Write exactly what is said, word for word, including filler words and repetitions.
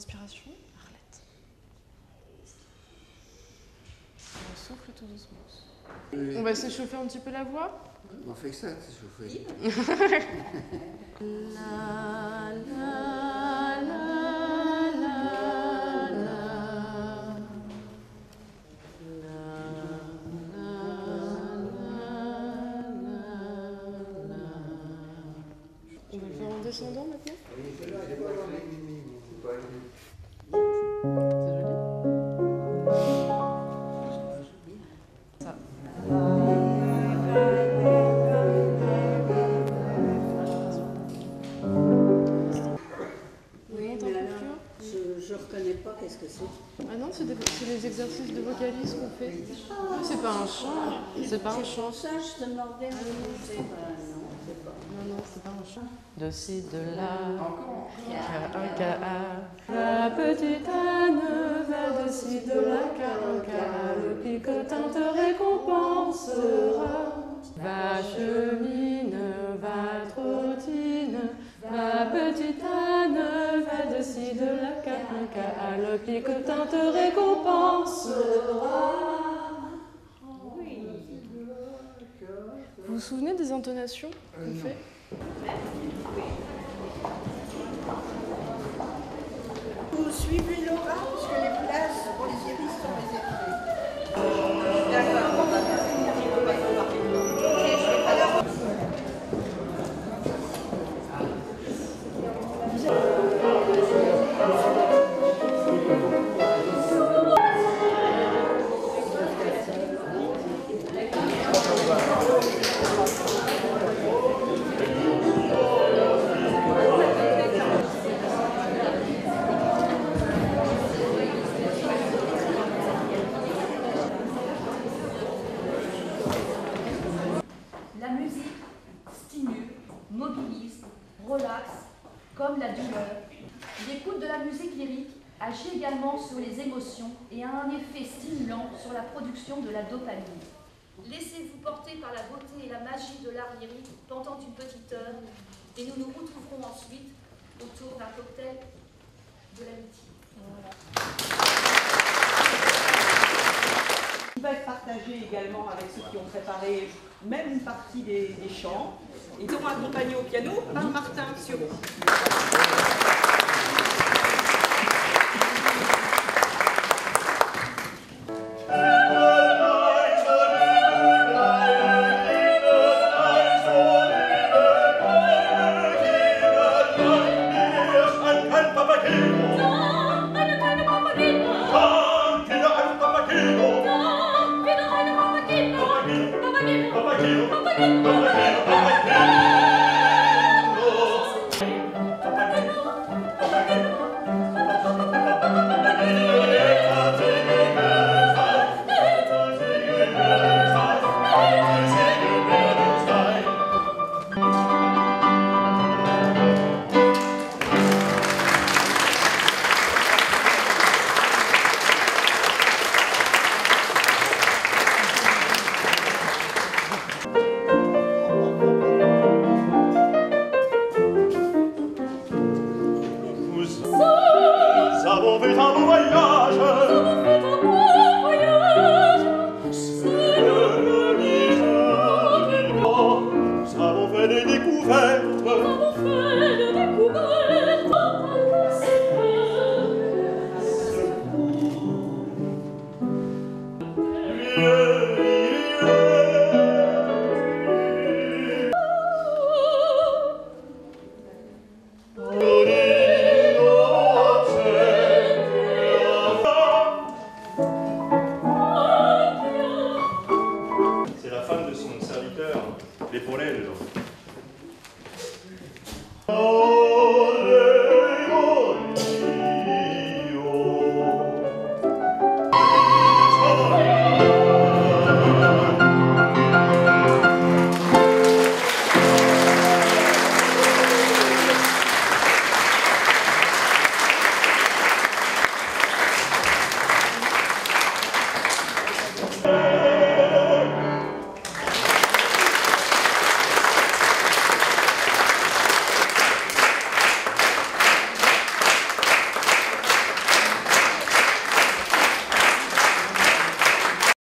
inspiration, Arlette. On souffle tout doucement. Oui. On va s'échauffer un petit peu la voix. On fait que ça, s'échauffer. La la la la la. On va le faire en descendant maintenant. C'est joli. Ça. Oui, mais alors, je ne reconnais pas qu'est-ce que c'est. Ah non, c'est des, des exercices de vocalise qu'on fait. C'est pas un chant. C'est pas un chant. Ça, je te demandais. Ah, non, c'est pas. Non, c'est pas. Non, non, c'est pas un chant. De ci, de là, K un, K A. La petite Anne va de ci, de là, K un, K A. Le picotin te récompensera. Va chemine, va trottine. Ma petite Anne va de ci, de là, K un, K A. Le picotin te récompensera. Vous vous souvenez des intonations qu'on fait ? Vous suivez Laura, parce que les places pour les iris sont réservées. D'accord, on va faire une petite La musique stimule, mobilise, relaxe, comme la douleur. L'écoute de la musique lyrique agit également sur les émotions et a un effet stimulant sur la production de la dopamine. Laissez-vous porter par la beauté et la magie de l'art lyrique pendant une petite heure et nous nous retrouverons ensuite autour d'un cocktail de l'amitié. Voilà. Il va être partagé également avec ceux qui ont préparé même une partie des, des chants. Ils seront accompagnés au piano par Martin Sureau. Nous avons fait un beau voyage